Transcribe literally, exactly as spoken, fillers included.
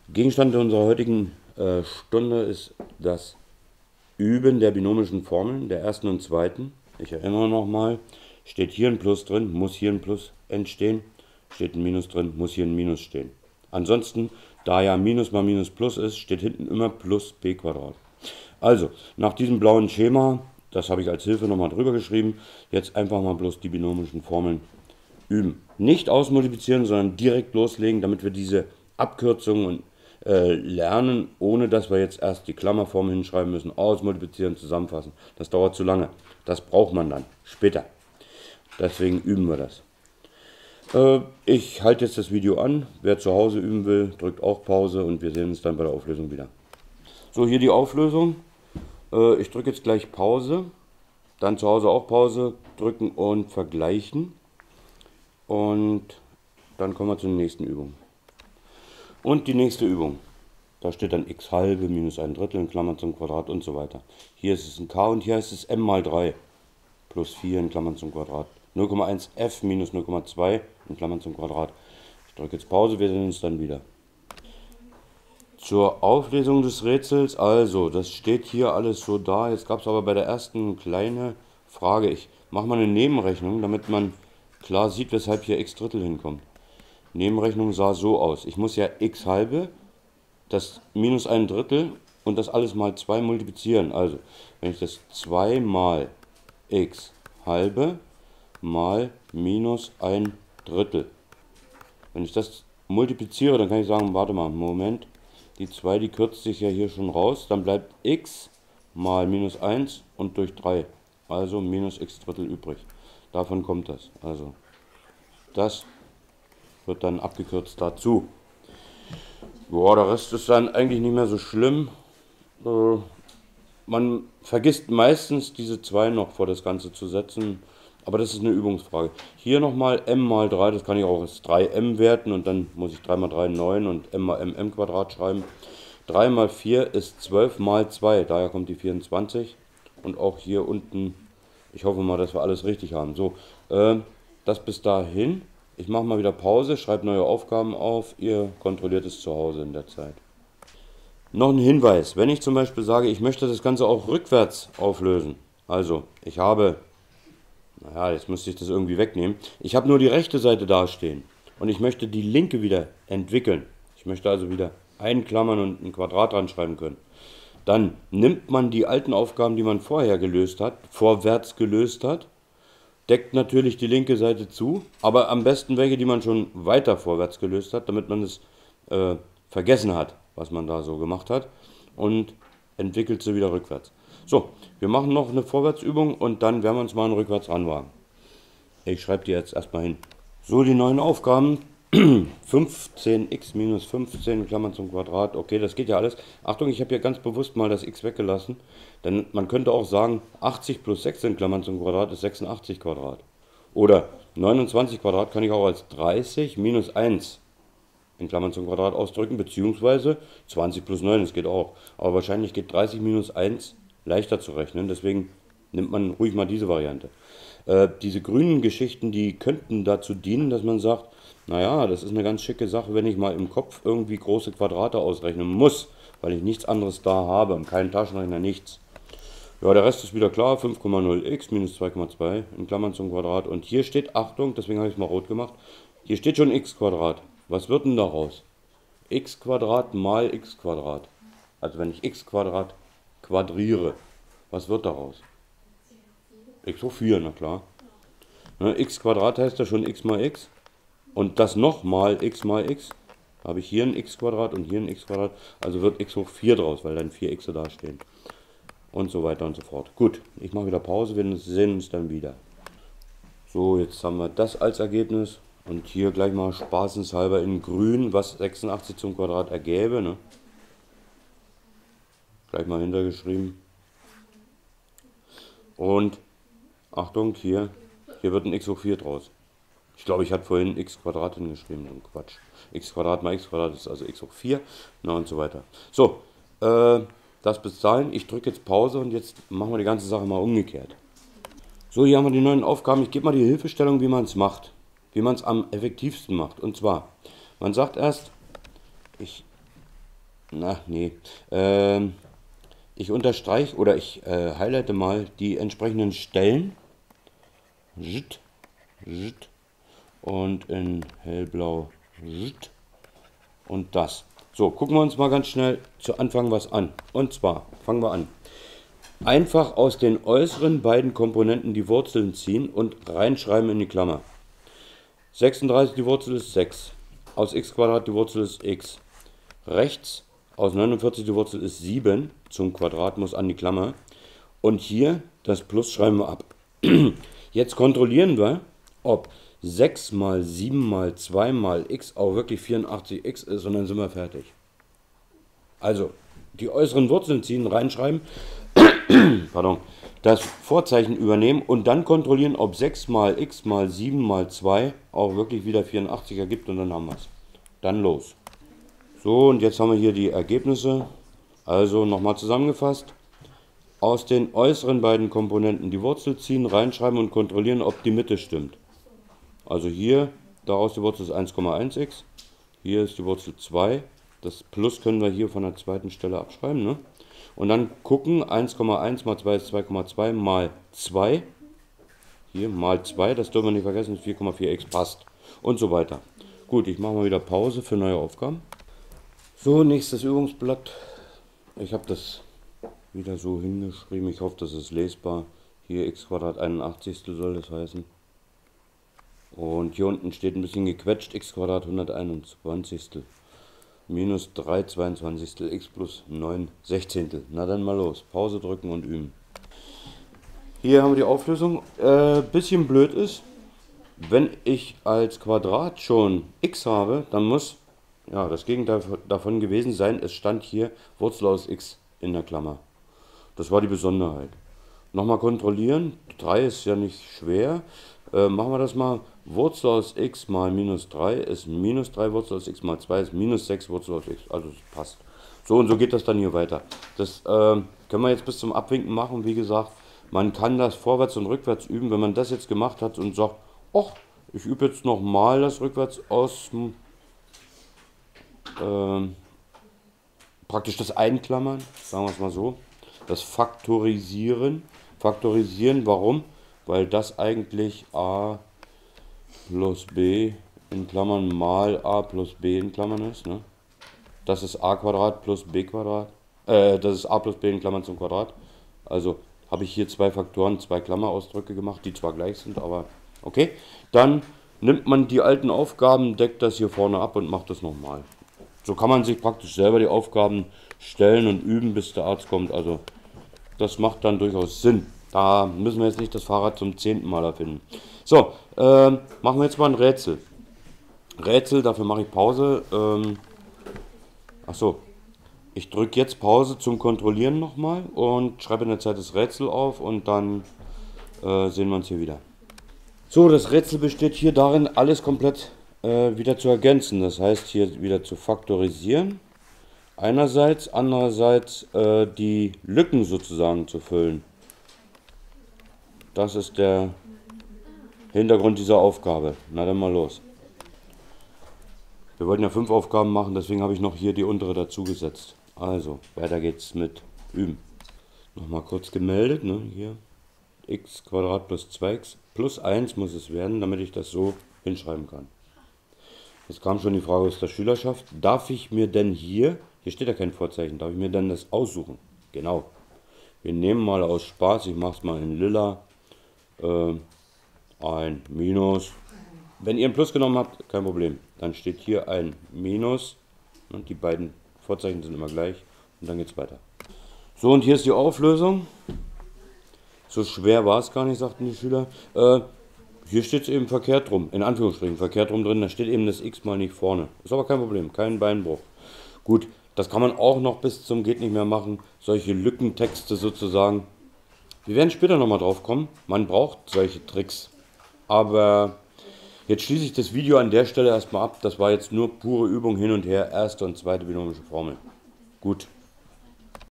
Gegenstand unserer heutigen äh, Stunde ist das Üben der binomischen Formeln, der ersten und zweiten. Ich erinnere nochmal, steht hier ein Plus drin, muss hier ein Plus entstehen, steht ein Minus drin, muss hier ein Minus stehen. Ansonsten, da ja Minus mal Minus Plus ist, steht hinten immer Plus b Quadrat. Also, nach diesem blauen Schema, das habe ich als Hilfe nochmal drüber geschrieben, jetzt einfach mal bloß die binomischen Formeln üben. Nicht ausmultiplizieren, sondern direkt loslegen, damit wir diese Abkürzungen und äh, lernen, ohne dass wir jetzt erst die Klammerform hinschreiben müssen, ausmultiplizieren, zusammenfassen. Das dauert zu lange. Das braucht man dann später. Deswegen üben wir das. Äh, ich halte jetzt das Video an. Wer zu Hause üben will, drückt auch Pause und wir sehen uns dann bei der Auflösung wieder. So, hier die Auflösung. Äh, ich drücke jetzt gleich Pause. Dann zu Hause auch Pause drücken und vergleichen. Und dann kommen wir zur nächsten Übung. Und die nächste Übung. Da steht dann x halbe minus ein Drittel in Klammern zum Quadrat und so weiter. Hier ist es ein k und hier ist es m mal drei plus vier in Klammern zum Quadrat. null Komma eins f minus null Komma zwei in Klammern zum Quadrat. Ich drücke jetzt Pause, wir sehen uns dann wieder. Zur Auflösung des Rätsels, also das steht hier alles so da. Jetzt gab es aber bei der ersten kleine Frage. Ich mache mal eine Nebenrechnung, damit man klar sieht, weshalb hier x Drittel hinkommt. Nebenrechnung sah so aus. Ich muss ja x halbe, das minus ein Drittel und das alles mal zwei multiplizieren. Also, wenn ich das zwei mal x halbe mal minus ein Drittel. Wenn ich das multipliziere, dann kann ich sagen, warte mal, Moment, die zwei, die kürzt sich ja hier schon raus. Dann bleibt x mal minus eins und durch drei. Also minus x Drittel übrig. Davon kommt das. Also, das wird dann abgekürzt dazu. Boah, der Rest ist dann eigentlich nicht mehr so schlimm. Äh, man vergisst meistens diese zwei noch vor das Ganze zu setzen, aber das ist eine Übungsfrage. Hier nochmal m mal drei, das kann ich auch als drei m werten und dann muss ich drei mal drei neun und m mal mm Quadrat schreiben. drei mal vier ist zwölf mal zwei, daher kommt die vierundzwanzig. Und auch hier unten, ich hoffe mal, dass wir alles richtig haben. So, äh, das bis dahin. Ich mache mal wieder Pause, schreibe neue Aufgaben auf, ihr kontrolliert es zu Hause in der Zeit. Noch ein Hinweis, wenn ich zum Beispiel sage, ich möchte das Ganze auch rückwärts auflösen. Also, ich habe, naja, jetzt müsste ich das irgendwie wegnehmen. Ich habe nur die rechte Seite dastehen und ich möchte die linke wieder entwickeln. Ich möchte also wieder einklammern und ein Quadrat dran schreiben können. Dann nimmt man die alten Aufgaben, die man vorher gelöst hat, vorwärts gelöst hat, deckt natürlich die linke Seite zu, aber am besten welche, die man schon weiter vorwärts gelöst hat, damit man es äh, vergessen hat, was man da so gemacht hat, und entwickelt sie wieder rückwärts. So, wir machen noch eine Vorwärtsübung und dann werden wir uns mal einen rückwärts ranwagen. Ich schreibe die jetzt erstmal hin. So, die neuen Aufgaben. fünfzehn x minus fünfzehn Klammern zum Quadrat. Okay, das geht ja alles. Achtung, ich habe hier ganz bewusst mal das x weggelassen. Denn man könnte auch sagen, achtzig plus sechzehn Klammern zum Quadrat ist sechsundachtzig Quadrat. Oder neunundzwanzig Quadrat kann ich auch als dreißig minus eins in Klammern zum Quadrat ausdrücken. Beziehungsweise zwanzig plus neun, das geht auch. Aber wahrscheinlich geht dreißig minus eins leichter zu rechnen. Deswegen nimmt man ruhig mal diese Variante. Äh, diese grünen Geschichten, die könnten dazu dienen, dass man sagt, naja, das ist eine ganz schicke Sache, wenn ich mal im Kopf irgendwie große Quadrate ausrechnen muss, weil ich nichts anderes da habe und keinen Taschenrechner, nichts. Ja, der Rest ist wieder klar, fünf Komma null x minus zwei Komma zwei in Klammern zum Quadrat. Und hier steht, Achtung, deswegen habe ich es mal rot gemacht, hier steht schon x Quadrat. Was wird denn daraus? X Quadrat mal x Quadrat. Also wenn ich x Quadrat quadriere, was wird daraus? X hoch vier, na klar. Ne, x Quadrat heißt ja schon x mal x. Und das nochmal x mal x, da habe ich hier ein x Quadrat und hier ein x Quadrat, also wird x hoch vier draus, weil dann vier x da stehen. Und so weiter und so fort. Gut, ich mache wieder Pause, wir sehen uns dann wieder. So, jetzt haben wir das als Ergebnis und hier gleich mal spaßenshalber in grün, was sechsundachtzig zum Quadrat ergäbe. Ne? Gleich mal hintergeschrieben. Und Achtung, hier, hier wird ein x hoch vier draus. Ich glaube, ich hatte vorhin x Quadrat hingeschrieben, und Quatsch. X Quadrat mal x Quadrat ist also x hoch vier, na und so weiter. So, äh, das bis dahin. Ich drücke jetzt Pause und jetzt machen wir die ganze Sache mal umgekehrt. So, hier haben wir die neuen Aufgaben. Ich gebe mal die Hilfestellung, wie man es macht. Wie man es am effektivsten macht. Und zwar, man sagt erst, ich Na, nee. Ähm, ich unterstreiche oder ich äh, highlighte mal die entsprechenden Stellen. Zzt, zzt, und in hellblau. Zzt, und das. So, gucken wir uns mal ganz schnell zu Anfang was an. Und zwar, fangen wir an. Einfach aus den äußeren beiden Komponenten die Wurzeln ziehen und reinschreiben in die Klammer. sechsunddreißig, die Wurzel ist sechs. Aus x Quadrat die Wurzel ist x. Rechts aus neunundvierzig die Wurzel ist sieben. Zum Quadrat muss an die Klammer. Und hier das Plus schreiben wir ab. Jetzt kontrollieren wir, ob sechs mal sieben mal zwei mal x auch wirklich vierundachtzig x ist, und dann sind wir fertig. Also die äußeren Wurzeln ziehen, reinschreiben, pardon, das Vorzeichen übernehmen und dann kontrollieren, ob sechs mal x mal sieben mal zwei auch wirklich wieder vierundachtzig ergibt, und dann haben wir es. Dann los. So, und jetzt haben wir hier die Ergebnisse. Also nochmal zusammengefasst. Aus den äußeren beiden Komponenten die Wurzel ziehen, reinschreiben und kontrollieren, ob die Mitte stimmt. Also hier, daraus die Wurzel ist eins Komma eins x. Hier ist die Wurzel zwei. Das Plus können wir hier von der zweiten Stelle abschreiben, ne? Und dann gucken, eins Komma eins mal zwei ist zwei Komma zwei mal zwei. Hier mal zwei, das dürfen wir nicht vergessen, ist vier Komma vier x, passt. Und so weiter. Gut, ich mache mal wieder Pause für neue Aufgaben. So, nächstes Übungsblatt. Ich habe das wieder so hingeschrieben. Ich hoffe, das ist lesbar. Hier x Quadrat einundachtzig soll das heißen. Und hier unten steht ein bisschen gequetscht, x Quadrat hunderteinundzwanzig. Minus drei zweiundzwanzig x plus neun Sechzehntel. Na dann mal los. Pause drücken und üben. Hier haben wir die Auflösung. Äh, bisschen blöd ist, wenn ich als Quadrat schon x habe, dann muss ja das Gegenteil davon gewesen sein. Es stand hier Wurzel aus x in der Klammer. Das war die Besonderheit. Nochmal kontrollieren. drei ist ja nicht schwer. Äh, machen wir das mal. Wurzel aus x mal minus drei ist minus drei, Wurzel aus x mal zwei ist minus sechs, Wurzel aus x. Also das passt. So, und so geht das dann hier weiter. Das äh, können wir jetzt bis zum Abwinken machen. Wie gesagt, man kann das vorwärts und rückwärts üben. Wenn man das jetzt gemacht hat und sagt, ach, ich übe jetzt nochmal das rückwärts aus, äh, praktisch das Einklammern, sagen wir es mal so. Das Faktorisieren. Faktorisieren, warum? Weil das eigentlich a plus b in Klammern mal a plus b in Klammern ist. Ne? Das ist a Quadrat plus b Quadrat. Äh, das ist a plus b in Klammern zum Quadrat. Also habe ich hier zwei Faktoren, zwei Klammerausdrücke gemacht, die zwar gleich sind, aber okay. Dann nimmt man die alten Aufgaben, deckt das hier vorne ab und macht das nochmal. So kann man sich praktisch selber die Aufgaben stellen und üben, bis der Arzt kommt. Also das macht dann durchaus Sinn. Da müssen wir jetzt nicht das Fahrrad zum zehnten Mal erfinden. So, äh, machen wir jetzt mal ein Rätsel. Rätsel, dafür mache ich Pause. Ähm, Achso, ich drücke jetzt Pause zum Kontrollieren nochmal und schreibe in der Zeit das Rätsel auf und dann äh, sehen wir uns hier wieder. So, das Rätsel besteht hier darin, alles komplett äh, wieder zu ergänzen. Das heißt, hier wieder zu faktorisieren. Einerseits, andererseits äh, die Lücken sozusagen zu füllen. Das ist der Hintergrund dieser Aufgabe. Na dann mal los. Wir wollten ja fünf Aufgaben machen, deswegen habe ich noch hier die untere dazu gesetzt. Also, weiter geht's mit Üben. Nochmal kurz gemeldet, ne? Hier. X Quadrat plus zwei x plus eins muss es werden, damit ich das so hinschreiben kann. Jetzt kam schon die Frage aus der Schülerschaft. Darf ich mir denn hier, hier steht ja kein Vorzeichen, darf ich mir denn das aussuchen? Genau. Wir nehmen mal aus Spaß, ich mache es mal in lila, äh, ein Minus. Wenn ihr ein Plus genommen habt, kein Problem. Dann steht hier ein Minus. Und die beiden Vorzeichen sind immer gleich. Und dann geht es weiter. So, und hier ist die Auflösung. So schwer war es gar nicht, sagten die Schüler. Äh, hier steht es eben verkehrt rum. In Anführungsstrichen verkehrt rum drin. Da steht eben das x mal nicht vorne. Ist aber kein Problem. Kein Beinbruch. Gut, das kann man auch noch bis zum geht nicht mehr machen. Solche Lückentexte sozusagen. Wir werden später nochmal drauf kommen. Man braucht solche Tricks. Aber jetzt schließe ich das Video an der Stelle erstmal ab. Das war jetzt nur pure Übung hin und her. Erste und zweite binomische Formel. Gut.